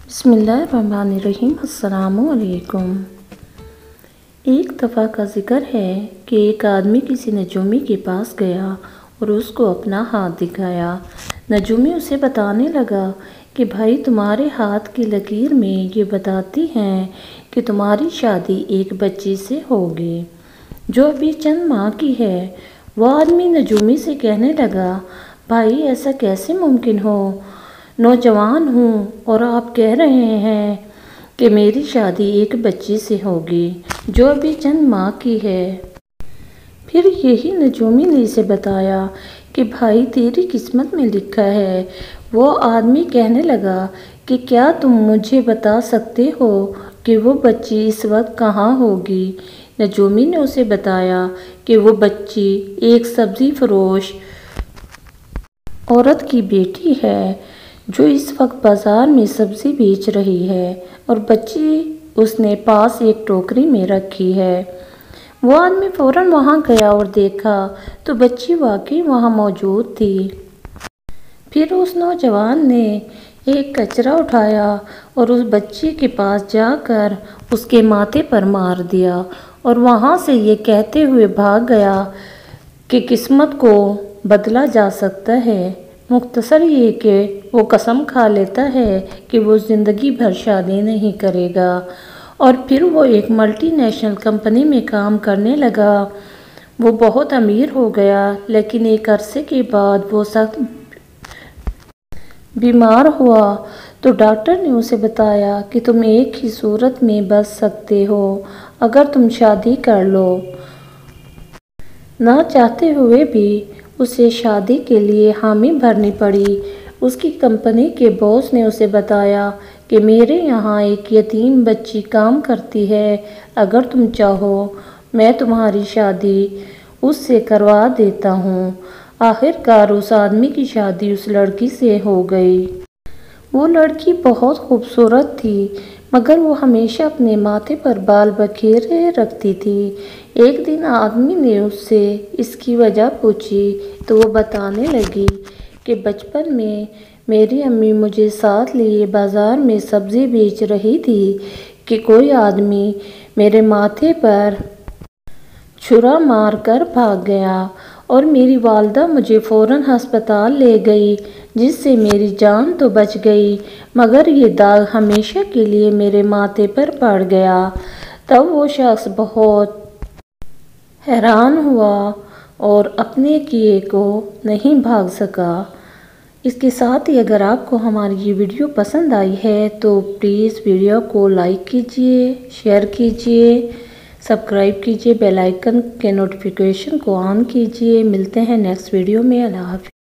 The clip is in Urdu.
بسم اللہ الرحمن الرحیم۔ السلام علیکم۔ ایک دفعہ کا ذکر ہے کہ ایک آدمی کسی نجومی کے پاس گیا اور اس کو اپنا ہاتھ دکھایا۔ نجومی اسے بتانے لگا کہ بھائی تمہارے ہاتھ کی لکیر میں یہ بتاتی ہیں کہ تمہاری شادی ایک بچی سے ہوگی جو ابھی چند ماہ کی ہے۔ وہ آدمی نجومی سے کہنے لگا، بھائی ایسا کیسے ممکن ہو؟ نوجوان ہوں اور آپ کہہ رہے ہیں کہ میری شادی ایک بچی سے ہوگی جو ابھی چند ماہ کی ہے۔ پھر یہی نجومی نے اسے بتایا کہ بھائی تیری قسمت میں لکھا ہے۔ وہ آدمی کہنے لگا کہ کیا تم مجھے بتا سکتے ہو کہ وہ بچی اس وقت کہاں ہوگی؟ نجومی نے اسے بتایا کہ وہ بچی ایک سبزی فروش عورت کی بیٹی ہے جو اس وقت بازار میں سبزی بیچ رہی ہے اور بچی اس نے پاس ایک ٹوکری میں رکھی ہے۔ وہ آدمی فوراً وہاں گیا اور دیکھا تو بچی واقعی وہاں موجود تھی۔ پھر اس نوجوان نے ایک کچرا اٹھایا اور اس بچی کے پاس جا کر اس کے ماتھے پر مار دیا اور وہاں سے یہ کہتے ہوئے بھاگ گیا کہ قسمت کو بدلا جا سکتا ہے۔ مختصر یہ کہ وہ قسم کھا لیتا ہے کہ وہ زندگی بھر شادی نہیں کرے گا اور پھر وہ ایک ملٹی نیشنل کمپنی میں کام کرنے لگا۔ وہ بہت امیر ہو گیا لیکن ایک عرصے کے بعد وہ سخت بیمار ہوا تو ڈاکٹر نے اسے بتایا کہ تم ایک ہی صورت میں بچ سکتے ہو اگر تم شادی کر لو۔ نہ چاہتے ہوئے بھی اسے شادی کے لیے حامی بھرنی پڑی۔ اس کی کمپنی کے باس نے اسے بتایا کہ میرے یہاں ایک یتیم بچی کام کرتی ہے، اگر تم چاہو میں تمہاری شادی اس سے کروا دیتا ہوں۔ آخر کار اس آدمی کی شادی اس لڑکی سے ہو گئی۔ وہ لڑکی بہت خوبصورت تھی مگر وہ ہمیشہ اپنے ماتھے پر بال بکھیرے رکھتی تھی۔ ایک دن آدمی نے اس سے اس کی وجہ پوچھی تو وہ بتانے لگی کہ بچپن میں میری امی مجھے ساتھ لیے بازار میں سبزی بیچ رہی تھی کہ کوئی آدمی میرے ماتھے پر چھرا مار کر بھاگ گیا اور میری والدہ مجھے فوراً ہسپتال لے گئی جس سے میری جان تو بچ گئی مگر یہ داغ ہمیشہ کے لیے میرے ماتھے پر پڑ گیا۔ تب وہ شخص بہت حیران ہوا اور اپنے کیے کو نہیں بھال سکا۔ اس کے ساتھ ہی اگر آپ کو ہماری یہ ویڈیو پسند آئی ہے تو پلیز ویڈیو کو لائک کیجئے، شیئر کیجئے، سبسکرائب کیجئے، بیل آئیکن کے نوٹیفیکیشن کو آن کیجئے۔ ملتے ہیں نیکسٹ ویڈیو میں۔ اللہ حافظ۔